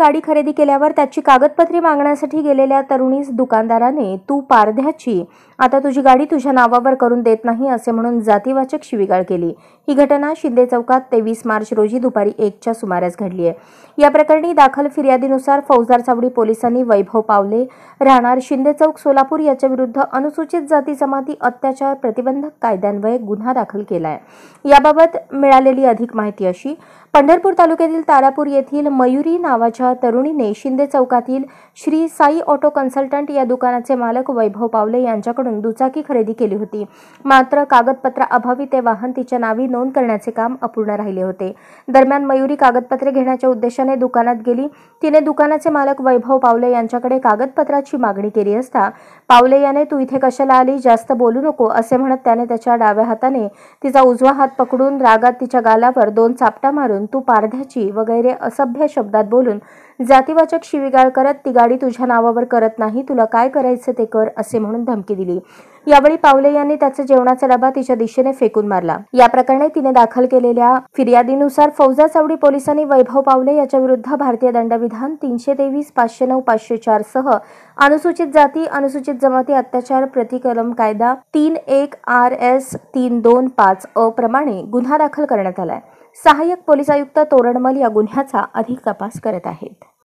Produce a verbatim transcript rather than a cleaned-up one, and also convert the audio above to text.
गाडी खरेदी केल्यावर त्याची कागदपत्रे मागण्यासाठी गेलेल्या तरुणीस दुकानदाराने तू पारध्याची, आता तुझी गाडी तुझ्या नावावर करून देत नाही असे म्हणून जातीवाचक शिवीगाळ केली। ही घटना शिंदे चौकात तेवीस मार्च रोजी दुपारी एकच्या सुमारास घडली आहे। या प्रकरणी दाखल फिर्यादीनुसार फौजदार चावडी पोलिसांनी वैभव पावले राहणार शिंदे चौक सोलापूर याच्या विरुद्ध अनुसूचित जाती जमाती अत्याचार प्रतिबंधक कायद्यान्वये गुन्हा दाखल केला आहे। याबाबत मिळालेली अधिक माहिती अशी, पंढरपूर तालुक्यातील तारापूर येथील मयुरी नावाच्या तरुणीने शिंदे चौकातील श्री साई ऑटो कन्सल्टंट या दुकानाचे मालक वैभव पावले यांच्याकडून दुचाकी खरेदी केली होती। मात्र कागदपत्रा अभावी ते वाहन तिच्या नावी नोंद करण्याचे काम अपूर्ण राहिले होते। दरम्यान मयुरी कागदपत्रे घेण्याच्या उद्देशाने दुकानात गेली। तिने दुकानाचे मालक वैभव पावले यांच्याकडे कागदपत्राची मागणी केली असता पावले याने तू इथे कशाला आली, जास्त बोलू नको असे म्हणत त्याने त्याच्या डाव्या हाताने तिचा उजवा हात पकडून रागात तिच्या गालावर दोन चापटा मारून तू पारध्याची वगैरे असभ्य शब्दात बोलून जातीवाचक शिवीगाळ करत ती गाडी तुझ्या नावावर करत नाही, तुला काय करायचं ते कर असे म्हणून धमकी दिली। यावेळी पावले यांनी त्याचा जेवणाचा डबा तिच्या दिशेने फेकून मारला। या प्रकरणी तिने दाखल केलेल्या फिर्यादीनुसार फौजदार चावडी पोलिसांनी वैभव पावले याच्या विरुद्ध भारतीय दंडविधान तीनशे तेवीस पाचशे नऊ पाचशे चार सह अनुसूचित जाती अनुसूचित जमाती अत्याचार प्रतिकलम कायदा तीन एक आर एस तीन दोन पाच अ प्रमाणे गुन्हा दाखल करण्यात आलाय। सहाय्यक पोलीस आयुक्त तोरणमल या गुन्ह्याचा अधिक तपास करत आहेत।